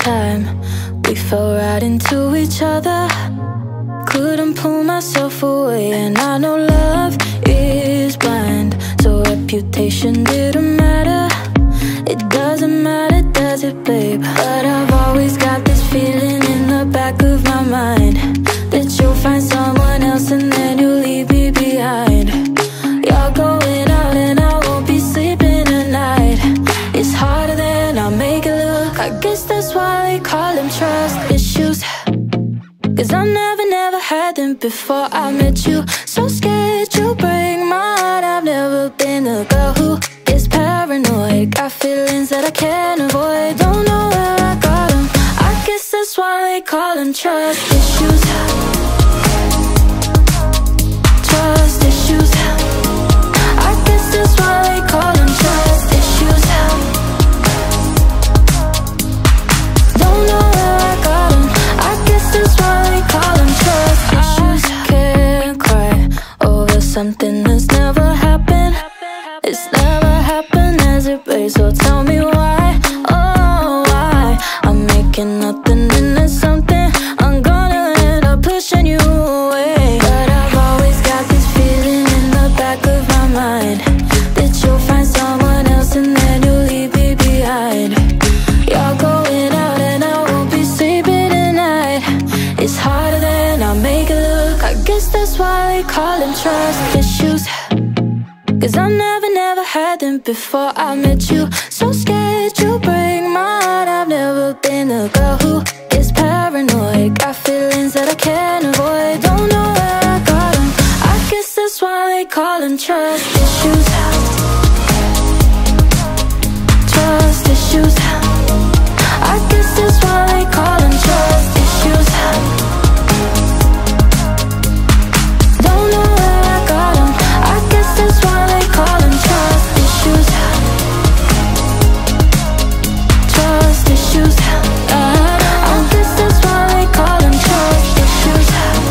time. We fell right into each other. Couldn't pull myself away, and I know love is blind, so reputation didn't matter. It doesn't matter, does it, babe? But I've always got this feeling in the back of my mind that you'll find someone else and then you'll leave me behind. You're going out and I won't be sleeping at night. It's harder than I make it look. I guess that's why they call them trust issues, 'cause I never had them before I met you. So scared you break my heart. I've never been a girl who is paranoid. Got feelings that I can't avoid. Don't know where I got them. I guess that's why they call them trust issues. Trust issues. I guess that's why they call them trust issues. Don't know where I got them. I guess that's why they call them trust issues. I can't cry over something that's never happened. It's never happened, as it, babe? So tell me why, oh why I'm making nothing into something. I'm gonna end up pushing you away. But I've always got this feeling in the back of my mind that you'll find someone else and then you'll leave me behind. You're going out and I won't be sleeping tonight. It's harder than I make it look. I guess that's why they call them trust issues, 'cause I never had them before I met you. So scared you break my heart. I've never been a girl who is paranoid. Got feelings that I can't avoid. Don't know where I got them. I guess that's why they call them trust issues. Trust issues. I guess that's why they call them trust issues. Don't know where I got them. I guess that's why they call them trust issues. Trust issues. I guess that's why they call them trust issues.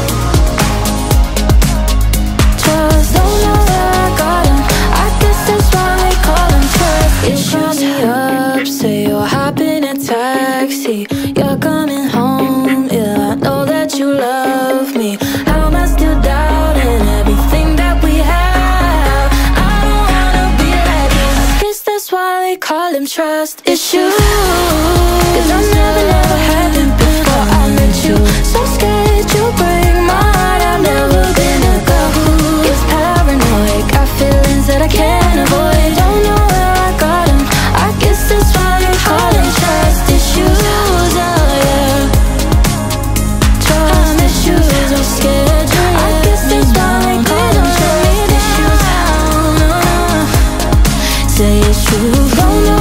Trust, don't know where I got them. I guess that's why they call them trust issues. You call me up, say you're hopping a taxi. You're coming home, yeah, I know that you love me. How am I still doubting everything that we have? I don't wanna be like you. I guess that's why they call them trust issues, 'cause I never had them before I met you. So scared you break my heart. I've never been a girl who is paranoid. Got feelings that I can't avoid. Don't know where I got them. I guess that's why they call them trust issues. Oh yeah, trust issues. I'm scared you. I guess that's why they call them trust issues. Say it's true. Don't know